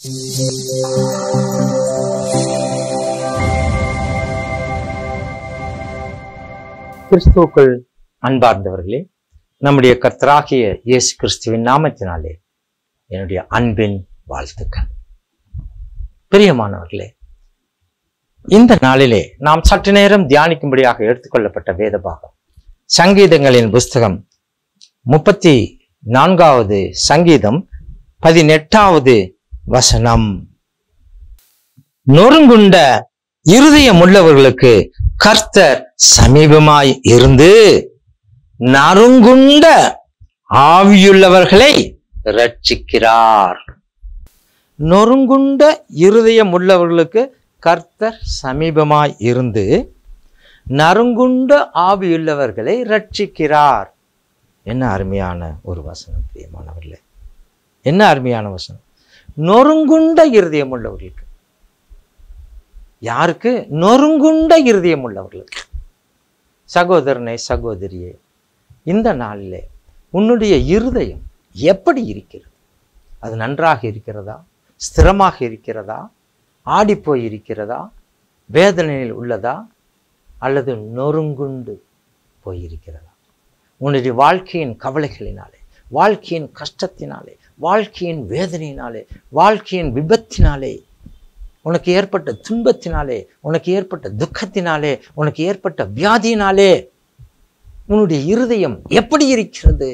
கிறிஸ்துவுக்குள் அன்பார்ந்தவர்களே, நம்முடைய கர்த்தராகிய இயேசு கிறிஸ்துவின் நாமத்தினாலே என்னுடைய அன்பின் வாழ்த்துக்கள். பிரியமானவர்களே, இந்த நாளிலே நாம் சற்று நேரம் தியானிக்கும்படியாக எடுத்துக்கொள்ளப்பட்ட வேத பாகம் சங்கீதங்களின் புஸ்தகம் 34வது சங்கீதம் 18வது வசனம். நொறுங்குண்ட இருதயம் உள்ளவர்களுக்கு கர்த்தர் சமீபமாய் இருந்து நறுங்குண்ட ஆவியுள்ளவர்களை ரட்சிக்கிறார். நொறுங்குண்ட இருதயம் உள்ளவர்களுக்கு கர்த்தர் சமீபமாய் இருந்து நறுங்குண்ட ஆவியுள்ளவர்களை ரட்சிக்கிறார். என்ன அருமையான ஒரு வசனம் பிரியமானவர்களே, என்ன அருமையான வசனம். நொறுங்குண்ட இருதயம் உள்ளவர்களுக்கு. யாருக்கு? நொறுங்குண்ட இருதயம் உள்ளவர்களுக்கு. சகோதரனே, சகோதரியே, இந்த நாளிலே உன்னுடைய இருதயம் எப்படி இருக்கிறது? அது நன்றாக இருக்கிறதா? ஸ்திரமாக இருக்கிறதா? ஆடிப்போய் இருக்கிறதா? வேதனையில் உள்ளதா? அல்லது நொறுங்குண்டு போயிருக்கிறதா? உன்னுடைய வாழ்க்கையின் கவலைகளினாலே, வாழ்க்கையின் கஷ்டத்தினாலே, வாழ்க்கையின் வேதனையினாலே, வாழ்க்கையின் விபத்தினாலே, உனக்கு ஏற்பட்ட துன்பத்தினாலே, உனக்கு ஏற்பட்ட துக்கத்தினாலே, உனக்கு ஏற்பட்ட வியாதியினாலே உன்னுடைய இருதயம் எப்படி இருக்கிறது?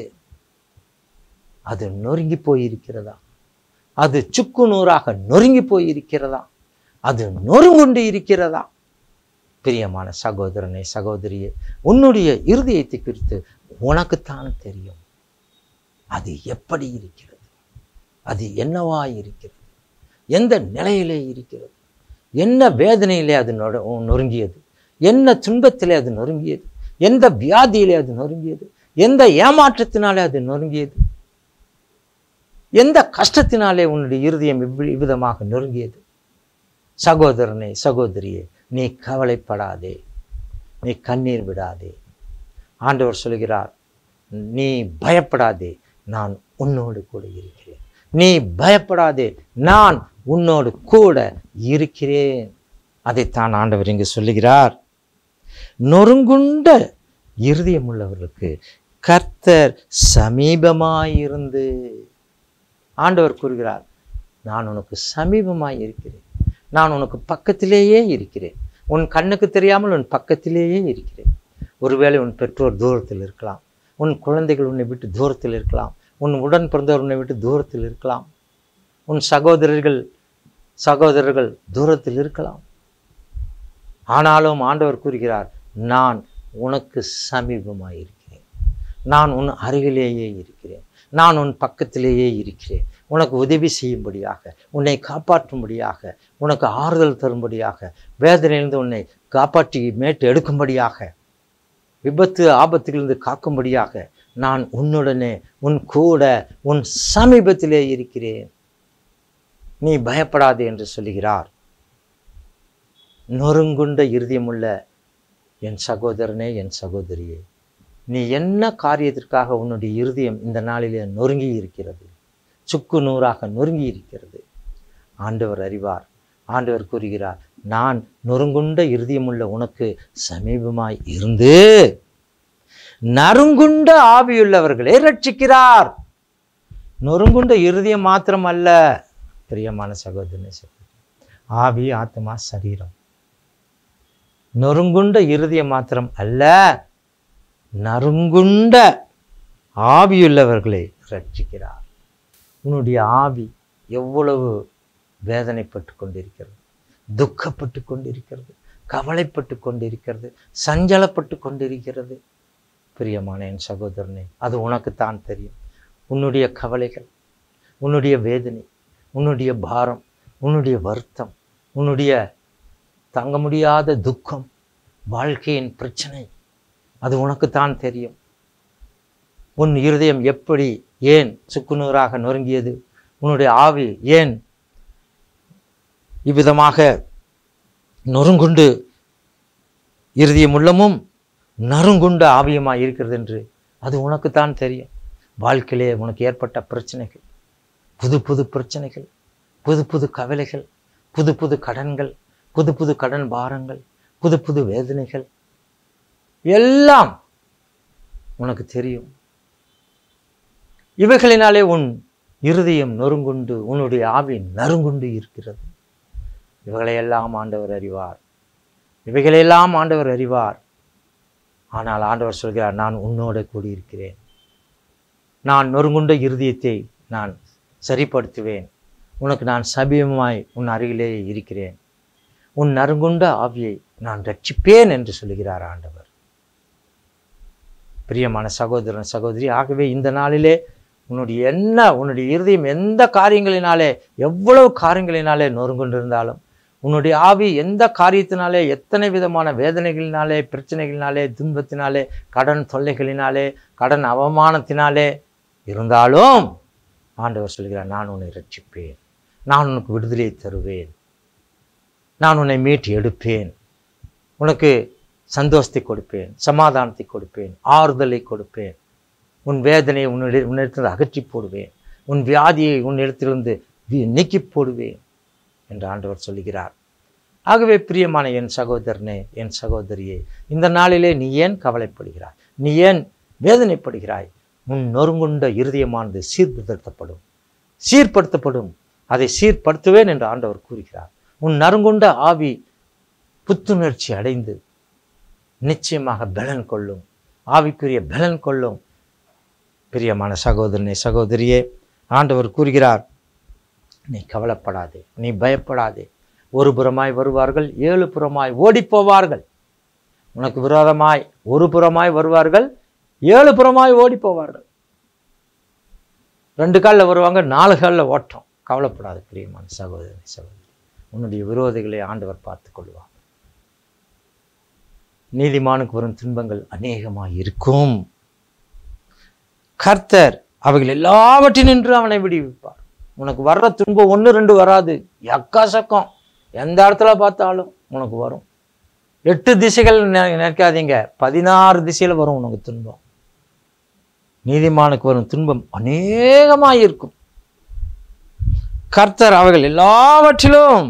அது நொறுங்கி போயிருக்கிறதா? அது சுக்கு நூறாக நொறுங்கி போயிருக்கிறதா? அது நொறுங்குண்டு இருக்கிறதா? பிரியமான சகோதரனே, சகோதரியே, உன்னுடைய இருதயத்தை குறித்து உனக்குத்தான் தெரியும். அது எப்படி இருக்கிறது? அது என்னவாய் இருக்கிறது? எந்த நிலையிலே இருக்கிறது? என்ன வேதனையிலே அது நொறுங்கியது? என்ன துன்பத்திலே அது நொறுங்கியது? எந்த வியாதியிலே அது நொறுங்கியது? எந்த ஏமாற்றத்தினாலே அது நொறுங்கியது? எந்த கஷ்டத்தினாலே உன்னுடைய இருதயம் இவ்விதமாக நொறுங்கியது? சகோதரனே, சகோதரியே, நீ கவலைப்படாதே, நீ கண்ணீர் விடாதே. ஆண்டவர் சொல்கிறார், நீ பயப்படாதே, நான் உன்னோடு கூட இருக்கிறேன். நீ பயப்படாதே, நான் உன்னோடு கூட இருக்கிறேன். அதைத்தான் ஆண்டவர் இங்கு சொல்லுகிறார். நொறுங்குண்ட இருதயம் உள்ளவர்களுக்கு கர்த்தர் சமீபமாயிருந்து. ஆண்டவர் கூறுகிறார், நான் உனக்கு சமீபமாய் இருக்கிறேன். நான் உனக்கு பக்கத்திலேயே இருக்கிறேன். உன் கண்ணுக்கு தெரியாமல் உன் பக்கத்திலேயே இருக்கிறேன். ஒருவேளை உன் பெற்றோர் தூரத்தில் இருக்கலாம், உன் குழந்தைகள் உன்னை விட்டு தூரத்தில் இருக்கலாம், உன் உடன் பிறந்தவர் உன்னை விட்டு தூரத்தில் இருக்கலாம், உன் சகோதரர்கள் தூரத்தில் இருக்கலாம். ஆனாலும் ஆண்டவர் கூறுகிறார், நான் உனக்கு சமீபமாய் இருக்கிறேன். நான் உன் அருகிலேயே இருக்கிறேன். நான் உன் பக்கத்திலேயே இருக்கிறேன். உனக்கு உதவி செய்யும்படியாக, உன்னை காப்பாற்றும்படியாக, உனக்கு ஆறுதல் தரும்படியாக, வேதனையிலிருந்து உன்னை காப்பாற்றி மேட்டு எடுக்கும்படியாக, விபத்து ஆபத்துகளிலிருந்து காக்கும்படியாக நான் உன்னுடனே, உன் கூட, உன் சமீபத்திலே இருக்கிறேன். நீ பயப்படாதே என்று சொல்லுகிறார். நொறுங்குண்ட இருதயமுள்ள என் சகோதரனே, என் சகோதரியே, நீ என்ன காரியத்திற்காக உன்னுடைய இருதயம் இந்த நாளிலே நொறுங்கி இருக்கிறது? சுக்கு நூறாக நொறுங்கி இருக்கிறது. ஆண்டவர் அறிவார். ஆண்டவர் கூறுகிறார், நான் நொறுங்குண்ட இருதயமுள்ள உனக்கு சமீபமாய் இருந்து நறுங்குண்ட ஆவியுள்ளவர்களை ரட்சிக்கிறார். நொறுங்குண்ட இருதயம் மாத்திரம் அல்ல பிரியமான சகோதரனே, ஆவி, ஆத்மா, சரீரம். நொறுங்குண்ட இருதயம் மாத்திரம் அல்ல, நறுங்குண்ட ஆவியுள்ளவர்களை ரட்சிக்கிறார். உன்னுடைய ஆவி எவ்வளவு வேதனைப்பட்டு கொண்டிருக்கிறது, துக்கப்பட்டு கொண்டிருக்கிறது, கவலைப்பட்டு கொண்டிருக்கிறது, சஞ்சலப்பட்டு கொண்டிருக்கிறது. பிரியமான என் சகோதரனே, அது உனக்குத்தான் தெரியும். உன்னுடைய கவலைகள், உன்னுடைய வேதனை, உன்னுடைய பாரம், உன்னுடைய வருத்தம், உன்னுடைய தாங்க முடியாத துக்கம், வாழ்க்கையின் பிரச்சனை, அது உனக்குத்தான் தெரியும். உன் இருதயம் எப்படி, ஏன் சுக்குநூறாக நொறுங்கியது? உன்னுடைய ஆவி ஏன் இவ்விதமாக நொறுங்குண்டு இருதயம் உள்ளமும் நறுங்குண்ட ஆவியமாக இருக்கிறது என்று அது உனக்குத்தான் தெரியும். வாழ்க்கையிலே உனக்கு ஏற்பட்ட பிரச்சனைகள், புது புது பிரச்சனைகள், புது புது கவலைகள், புது புது கடன்கள், புது புது கடன் பாரங்கள், புது புது வேதனைகள் எல்லாம் உனக்கு தெரியும். இவைகளினாலே உன் இருதயம் நொறுங்குண்டு, உன்னுடைய ஆவி நறுங்குண்டு இருக்கிறது. இவைகளையெல்லாம் ஆண்டவர் அறிவார். இவைகளையெல்லாம் ஆண்டவர் அறிவார். ஆனால் ஆண்டவர் சொல்கிறார், நான் உன்னோட கூடியிருக்கிறேன். நான் நொறுங்குண்ட இருதயத்தை நான் சரிப்படுத்துவேன். உனக்கு நான் சமீபமாய் உன் அருகிலே இருக்கிறேன். உன் நறுங்குண்ட ஆவியை நான் ரட்சிப்பேன் என்று சொல்லுகிறார் ஆண்டவர். பிரியமான சகோதரன் சகோதரி, ஆகவே இந்த நாளிலே உன்னுடைய இருதயம் எந்த காரியங்களினாலே, எவ்வளவு காரியங்களினாலே நொறுங்குண்டிருந்தாலும், உன்னுடைய ஆவி எந்த காரியத்தினாலே, எத்தனை விதமான வேதனைகளினாலே, பிரச்சனைகளினாலே, துன்பத்தினாலே, கடன் தொல்லைகளினாலே, கடன் அவமானத்தினாலே இருந்தாலும் ஆண்டவர் சொல்கிறார், நான் உன்னை ரட்சிப்பேன். நான் உனக்கு விடுதலை தருவேன். நான் உன்னை மீட்டு எடுப்பேன். உனக்கு சந்தோஷத்தை கொடுப்பேன், சமாதானத்தை கொடுப்பேன், ஆறுதலை கொடுப்பேன். உன் வேதனையை உன்னிடத்தில் அகற்றி போடுவேன். உன் வியாதியை உன்னிடத்திலிருந்து நீக்கி போடுவேன் என்று ஆண்டவர் சொல்லுகிறார். ஆகவே பிரியமான என் சகோதரனே, என் சகோதரியே, இந்த நாளிலே நீ ஏன் கவலைப்படுகிறாய்? நீ ஏன் வேதனைப்படுகிறாய்? உன் நொறுங்குண்ட இருதயமானது சீர்படுத்தப்படும். அதை சீர்படுத்துவேன் என்று ஆண்டவர் கூறுகிறார். உன் நறுங்குண்ட ஆவி புத்துணர்ச்சி அடைந்து நிச்சயமாக பலன் கொள்ளும், ஆவிக்குரிய பலன் கொள்ளும். பிரியமான சகோதரனே, சகோதரியே, ஆண்டவர் கூறுகிறார், நீ கவலைப்படாதே, நீ பயப்படாதே. ஒரு புறமாய் வருவார்கள், 7 புறமாய் ஓடி போவார்கள். உனக்கு விரோதமாய் ஒரு புறமாய் வருவார்கள், 7 புறமாய் ஓடி போவார்கள். 2 காலில் வருவாங்க, 4 காலில் ஓட்டம். கவலைப்படாது பிரியமான சகோதரனே, சகோதரி. உன்னுடைய விரோதிகளை ஆண்டவர் பார்த்துக் கொள்வார். நீதிமானுக்கு வரும் துன்பங்கள் அநேகமாய் இருக்கும். கர்த்தர் அவைகள் எல்லாவற்றினின்று அவனை விடுவிப்பார். உனக்கு வர்ற துன்பம் 1 2 வராது, எக்கச்சக்கம். எந்த இடத்துல பார்த்தாலும் உனக்கு வரும். 8 திசைகள் நினைக்காதீங்க, 16 திசையில் வரும் உனக்கு துன்பம். நீதிமானுக்கு வரும் துன்பம் அநேகமாய் இருக்கும். கர்த்தர் அவைகள் எல்லாவற்றிலும்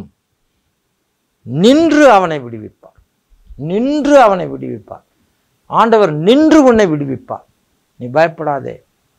நின்று அவனை விடுவிப்பார். நின்று அவனை விடுவிப்பார். ஆண்டவர் நின்று உன்னை விடுவிப்பார். நீ பயப்படாதே.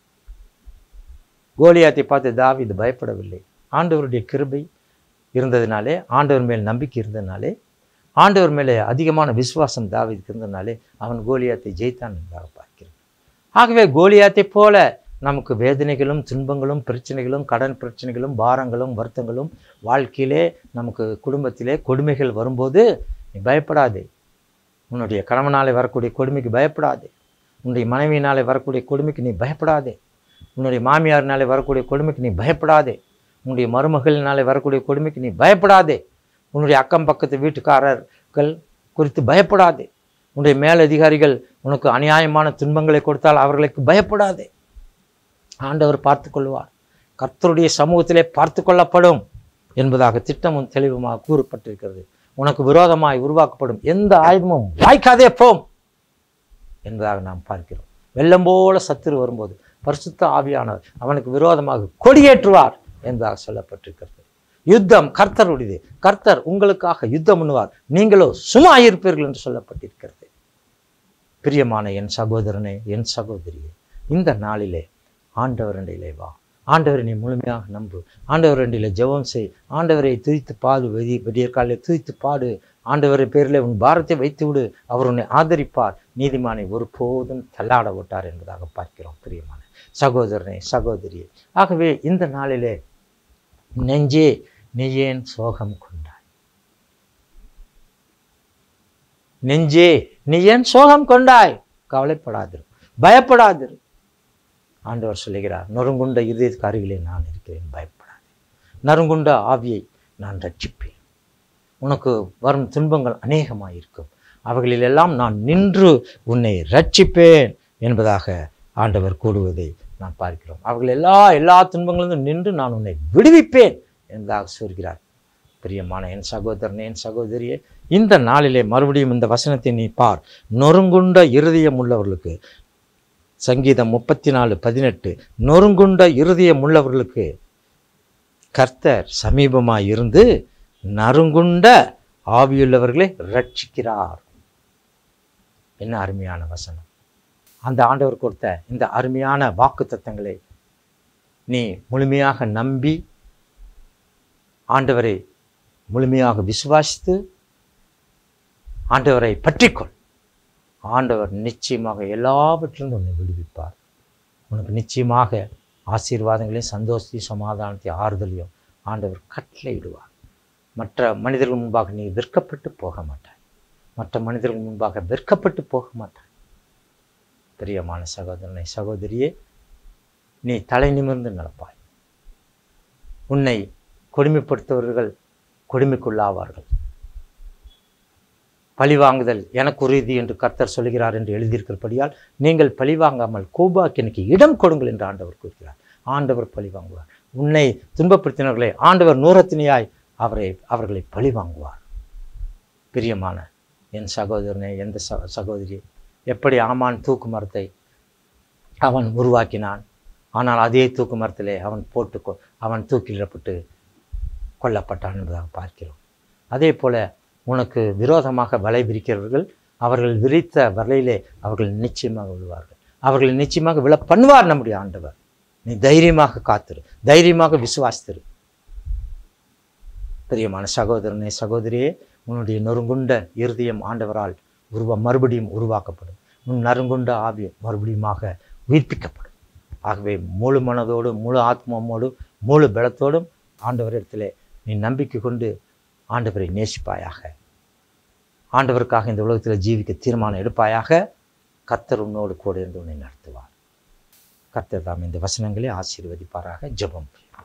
கோலியாத்தை பார்த்து தாவீது பயப்படவில்லை. ஆண்டவருடைய கிருபை இருந்ததினாலே, ஆண்டவர் மேல் நம்பிக்கை இருந்ததினாலே, ஆண்டவர் மேலே அதிகமான விசுவாசம் தாவீதுக்கு இருந்ததினாலே அவன் கோலியாத்தை ஜெயித்தான் என்பதாக பார்க்கிறோம். ஆகவே கோலியாத்தை போல நமக்கு வேதனைகளும் துன்பங்களும் பிரச்சனைகளும் கடன் பிரச்சனைகளும் பாரங்களும் வருத்தங்களும் வாழ்க்கையிலே நமக்கு குடும்பத்திலே கொடுமைகள் வரும்போது நீ பயப்படாதே. உன்னுடைய கணவனாலே வரக்கூடிய கொடுமைக்கு பயப்படாதே. உன்னுடைய மனைவியினாலே வரக்கூடிய கொடுமைக்கு நீ பயப்படாதே. உன்னுடைய மாமியாரினாலே வரக்கூடிய கொடுமைக்கு நீ பயப்படாதே. உன்னுடைய மருமகளினாலே வரக்கூடிய கொடுமைக்கு நீ பயப்படாதே. உன்னுடைய அக்கம் பக்கத்து வீட்டுக்காரர்கள் குறித்து பயப்படாதே. உன்னுடைய மேலதிகாரிகள் உனக்கு அநியாயமான துன்பங்களை கொடுத்தால் அவர்களுக்கு பயப்படாதே. ஆண்டவர் பார்த்து கொள்வார். கர்த்தருடைய சமூகத்திலே பார்த்து கொள்ளப்படும் என்பதாக திட்டமும் தெளிவுமாக கூறப்பட்டிருக்கிறது. உனக்கு விரோதமாய் உருவாக்கப்படும் எந்த ஆயுதமும் வாய்க்காதே போம் என்பதாக நாம் பார்க்கிறோம். வெள்ளம் போல சத்துரு வரும்போது பரிசுத்த ஆவியானவர் அவனுக்கு விரோதமாக கொடியேற்றுவார் என்பதாக சொல்லப்பட்டிருக்கிறது. யுத்தம் கர்த்தருடையது. கர்த்தர் உங்களுக்காக யுத்தம் பண்ணுவார், நீங்களோ சும்மா இருப்பீர்கள் என்று சொல்லப்பட்டிருக்கிறது. பிரியமான என் சகோதரனே, என் சகோதரியே, இந்த நாளிலே ஆண்டவரண்டிலே வா. ஆண்டவரை நீ முழுமையாக நம்பு. ஆண்டவரண்டிலே ஜெபம் செய். ஆண்டவரை துதித்து பாடு. விடியற்காலையில் துதித்து பாடு. ஆண்டவரை பேரில் உன் பாரத்தை வைத்து விடு. அவர் உன்னை ஆதரிப்பார். நீதிமானை ஒருபோதும் தள்ளாட விட்டார் என்பதாக பார்க்கிறோம். பிரியமான சகோதரனே, சகோதரியே, ஆகவே இந்த நாளிலே நெஞ்சே நீ ஏன் சோகம் கொண்டாய்? நெஞ்சே நீ ஏன் சோகம் கொண்டாய்? கவலைப்படாதிரு, பயப்படாதிரு. ஆண்டவர் சொல்லுகிறார், நொறுங்குண்ட இருதயத்துக்கு அருகிலே நான் இருக்கிறேன், பயப்படாதே. நறுங்குண்ட ஆவியை நான் ரட்சிப்பேன். உனக்கு வரும் துன்பங்கள் அநேகமாக இருக்கும், அவைகளிலெல்லாம் நான் நின்று உன்னை ரட்சிப்பேன் என்பதாக ஆண்டவர் கூடுவதை நான் பார்க்கிறோம். அவர்கள் எல்லா துன்பங்களிலும் நின்று நான் உன்னை விடுவிப்பேன் என்பதாக சொல்கிறார். பிரியமான என் சகோதரனே, என் சகோதரியே, இந்த நாளிலே மறுபடியும் இந்த வசனத்தை நீ பார். நொறுங்குண்ட இருதயம் உள்ளவர்களுக்கு, சங்கீதம் 34:18, நொறுங்குண்ட இருதயம் உள்ளவர்களுக்கு கர்த்தர் சமீபமாய் இருந்து நறுங்குண்ட ஆவியுள்ளவர்களை ரட்சிக்கிறார். என்ன அருமையான வசனம்! அந்த ஆண்டவர் கொடுத்த இந்த அருமையான வாக்கு தத்தங்களை நீ முழுமையாக நம்பி ஆண்டவரை முழுமையாக விசுவாசித்து ஆண்டவரை பற்றிக்கொள். ஆண்டவர் நிச்சயமாக எல்லாவற்றிலும் உன்னை விடுவிப்பார். உனக்கு நிச்சயமாக ஆசீர்வாதங்களையும் சந்தோஷத்தையும் சமாதானத்தையும் ஆறுதலையும் ஆண்டவர் கட்டளையிடுவார். மற்ற மனிதர்கள் முன்பாக நீ வெட்கப்பட்டு போக மாட்டாய். மற்ற மனிதர்கள் முன்பாக வெட்கப்பட்டு போக மாட்டாய். பிரியமான சகோதரனை சகோதரியே, நீ தலை நிமிர்ந்து நடப்பாய். உன்னை கொடுமைப்படுத்தவர்கள் கொடுமைக்குள்ளாவார்கள். பழிவாங்குதல் எனக்கு உறுதி என்று கர்த்தர் சொல்கிறார் என்று எழுதியிருக்கிறபடியால் நீங்கள் பழிவாங்காமல் கோபாக்கினுக்கு இடம் கொடுங்கள் என்று ஆண்டவர் கூறுகிறார். ஆண்டவர் பழிவாங்குவார். உன்னை துன்பப்படுத்தினவர்களை ஆண்டவர் நூறத்தினியாய் அவர்களை பழிவாங்குவார். பிரியமான என் சகோதரனை, எந்த சகோதரி, எப்படி ஆமான் தூக்கு மரத்தை அவன் உருவாக்கினான், ஆனால் அதே தூக்கு மரத்திலே அவன் தூக்கிலிடப்பட்டு கொல்லப்பட்டான் என்பதாக பார்க்கிறோம். அதே போல உனக்கு விரோதமாக வலை விரிக்கிறவர்கள் அவர்கள் விரித்த வலையிலே அவர்கள் நிச்சயமாக விழுவார்கள். அவர்கள் நிச்சயமாக விழ பண்ணுவார் நம்முடைய ஆண்டவர். நீ தைரியமாக காத்திரு, தைரியமாக விசுவாசித்திரு. பிரியமான சகோதரனே சகோதரியே, உன்னுடைய நொறுங்குண்ட இருதயம் ஆண்டவரால் மறுபடியும் உருவாக்கப்படும். உன் நறுங்குண்ட ஆவி மறுபடியுமாக உயிர்ப்பிக்கப்படும். ஆகவே முழு மனதோடும் முழு ஆத்மாவோடும் முழு பலத்தோடும் ஆண்டவரிடத்திலே நீ நம்பிக்கை கொண்டு ஆண்டவரை நேசிப்பாயாக. ஆண்டவருக்காக இந்த உலகத்தில் ஜீவிக்க தீர்மானம் எடுப்பாயாக. கர்த்தர் உன்னோடு கூட இருந்து உன்னை நடத்துவார். கர்த்தர் தாம் இந்த வசனங்களை ஆசீர்வதிப்பாராக. ஜெபம்.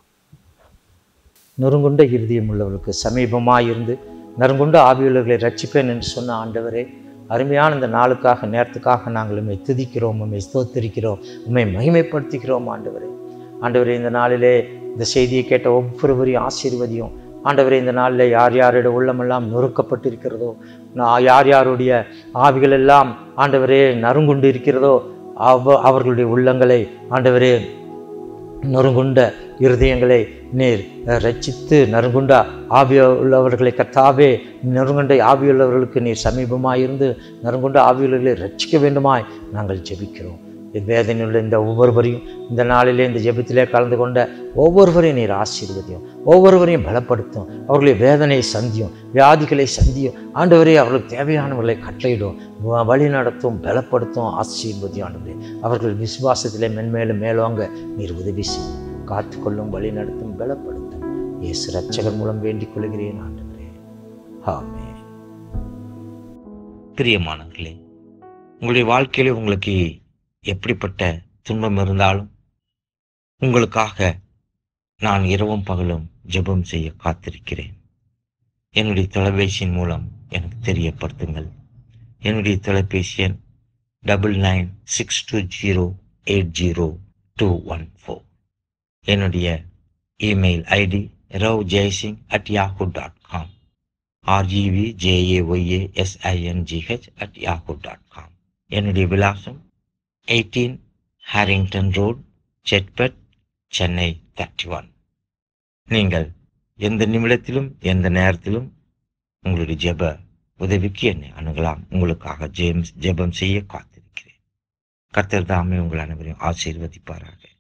நொறுங்குண்ட இருதயம் உள்ளவர்களுக்கு சமீபமாயிருந்து நறுங்குண்ட ஆவியுள்ளவர்களை ரட்சிப்பேன் என்று சொன்ன ஆண்டவரே, அருமையான இந்த நாளுக்காக நேரத்துக்காக நாங்கள் உம்மை துதிக்கிறோம், உம்மை ஸ்தோத்திரிக்கிறோம், உம்மை மகிமைப்படுத்துகிறோம். ஆண்டவரே இந்த நாளிலே இந்த செய்தியை கேட்ட ஒவ்வொருவரையும் ஆசீர்வதியும். ஆண்டவரே இந்த நாளில் யார் யாருடைய உள்ளமெல்லாம் நொறுக்கப்பட்டிருக்கிறதோ, யார் யாருடைய ஆவிகள் எல்லாம் ஆண்டவரே நறுங்குண்டு இருக்கிறதோ அவர்களுடைய உள்ளங்களை ஆண்டவரே நொறுங்குண்ட இருதயங்களை நீர் ரட்சித்து நறுங்குண்ட ஆவியுள்ளவர்களை கர்த்தாவே நறுங்குண்ட ஆவியுள்ளவர்களுக்கு நீர் சமீபமாயிருந்து நறுங்குண்ட ஆவியுள்ளவர்களை ரட்சிக்க வேண்டுமாய் நாங்கள் ஜெபிக்கிறோம். வேதனையுள்ள இந்த ஒவ்வொருவரையும் இந்த நாளிலே இந்த ஜெபத்திலே கலந்து கொண்ட ஒவ்வொருவரையும் நீர் ஆசீர்வதியும், ஒவ்வொருவரையும் பலப்படுத்தும், அவர்களுடைய வேதனையை சந்தியும், வியாதிகளை சந்தியும். ஆண்டவரே அவர்களுக்கு தேவையானவர்களை கட்டளையிடும், வழி நடத்தும், பலப்படுத்தும், ஆசீர்வதியும். ஆண்டவரே அவர்கள் விசுவாசத்திலே மென்மேலும் மேலோங்க நீர் உதவி செய்யும், காத்துக்கொள்ளும், வழி நடத்தும், பலப்படுத்தும். இயேசு ரட்சகர் மூலம் வேண்டிக் கொள்கிறேன் ஆண்டவரே. ஆமென். பிரியமானவர்களே, உங்களுடைய வாழ்க்கையில உங்களுக்கு எப்படிப்பட்ட துன்பம் இருந்தாலும் உங்களுக்காக நான் இரவும் பகலும் ஜெபம் செய்ய காத்திருக்கிறேன். என்னுடைய தொலைபேசியின் மூலம் எனக்கு தெரியப்படுத்துங்கள். என்னுடைய தொலைபேசி எண் 9962080214. என்னுடைய இமெயில் ஐடி Rev.Jayasingh@yahoo.com, REVJAYASINGH@yahoo.com. என்னுடைய விலாசம் 18 ஹாரிங்டன் ரோட், செட்பட், சென்னை 31. நீங்கள் எந்த நிமிடத்திலும் எந்த நேரத்திலும் உங்களுடைய ஜெப உதவிக்கு என்னை அணுகலாம். உங்களுக்காக ஜெபம் செய்ய காத்திருக்கிறேன். கர்த்தர் தாமே உங்கள் அனைவரையும் ஆசீர்வதிப்பாராக.